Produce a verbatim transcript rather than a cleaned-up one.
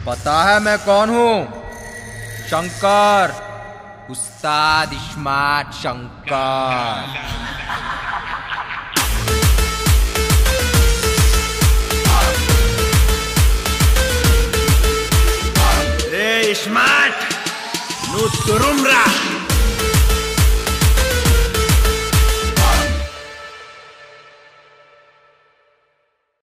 पता है मैं कौन हूँ? शंकर, उस्ताद smart Shankar. Smart, nu turumra.